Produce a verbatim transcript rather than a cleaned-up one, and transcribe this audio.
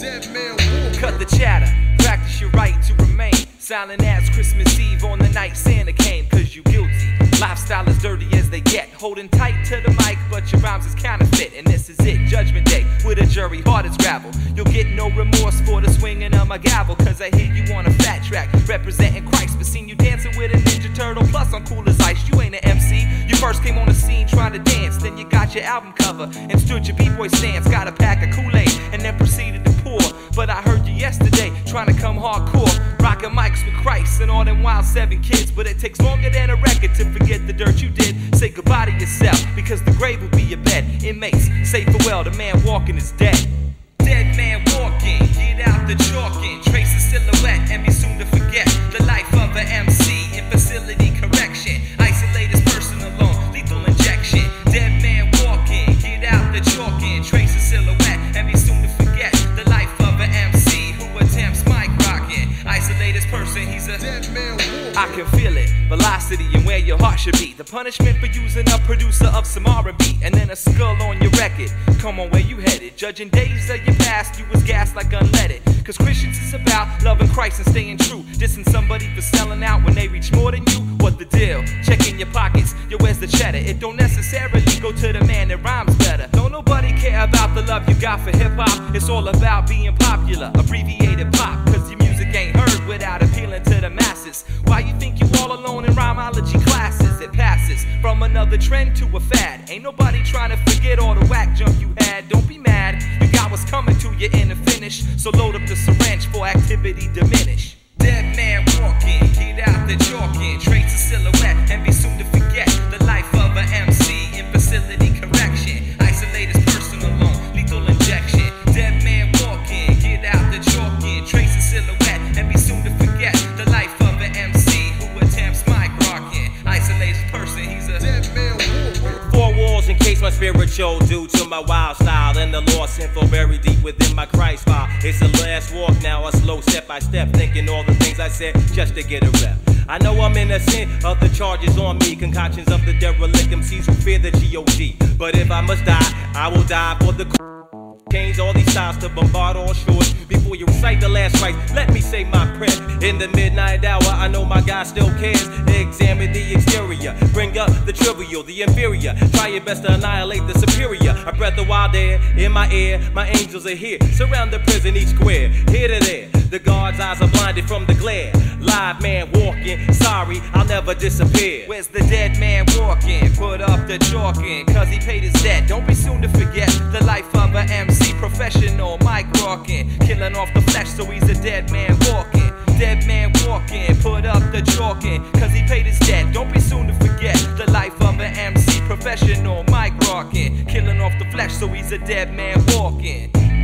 Dead man walking. Cut the chatter, practice your right to remain silent as Christmas Eve on the night Santa came. Cause you guilty, lifestyle as dirty as they get. Holding tight to the mic, but your rhymes is counterfeit. And this is it, Judgment Day, with a jury hard as gravel. You'll get no remorse for the swinging of my gavel. Cause I hear you on a fat track, representing Christ. But seen you dancing with a Ninja Turtle, plus on Cool as Ice. You ain't an M C, you first came on the scene trying to dance. Then you got your album cover and stood your B-boy stance. Got a pack of Kool-Aid and then proceeded to pour. But I heard you yesterday trying to come hardcore, rocking mics with Christ and all them wild seven kids. But it takes longer than a record to forget the dirt you did. Say goodbye to yourself, because the grave will be your bed. Inmates, say farewell, the man walking is dead. Dead man walking, get out the chalking, trace a silhouette and be soon to forget the life of an M C in facility correction. Isolate his person alone, lethal injection. Dead man walking, get out the chalking, trace a silhouette and be soon to forget the life of an M C who attempts mic rocking. Isolate his person, he's a dead man walking. I can feel it, velocity and where your heart should be. The punishment for using a producer of some R and B, and then a skull on your record. Come on, where you headed? Judging days of your past, you was gassed like unleaded. Cause Christians is about loving Christ and staying true. Dissing somebody for selling out when they reach more than you. What the deal? Checking your pockets, yo, where's the cheddar? It don't necessarily go to the man that rhymes better. Don't nobody care about the love you got for hip-hop. It's all about being popular, abbreviated pop. Cause your music ain't heard without appealing to the masses. Why you think you all alone in rhymology classes? It passes from another trend to a fad. Ain't nobody trying to forget all the whack junk you had. Don't be mad, you got what's coming to you in the finish. So load up the syringe for activity diminish. Dead man walking, get out the chalking, trace a silhouette and be soon to forget the life of an M C in facility correction. Isolate his person alone, lethal injection. Dead man walking, get out the chalking, trace a silhouette and be soon to forget the life of an M C who attempts mic rocking. Isolate his person, he's a dead man walking. Four walls in case my spiritual due to my wild style and the lost info buried deep within my Christ file. It's the last walk now, a slow step by step, thinking all the things I said just to get a rep. I know I'm innocent of the charges on me, concoctions of the derelict M Cs who fear the G O D. But if I must die, I will die for the change all these styles to bombard all shores. Before you recite the last rites, let me say my prayer. In the midnight hour, I know my God still cares. Examine the exterior, bring up the trivial, the inferior. Try your best to annihilate the superior. A breath of wild air in my ear, my angels are here. Surround the prison, each square, here to there. The guard's eyes are blinded from the glare. Live man walking, sorry, I'll never disappear. Where's the dead man walking? Put up the chalking, cause he paid his debt. Don't be soon to forget the life of an M C. Professional, mic rocking, killing off the flesh so he's a dead man walking. Dead man walking, put up the chalking, cause he paid his debt. Don't be soon to forget the life of an M C. Professional, mic rocking, killing off the flesh so he's a dead man walking.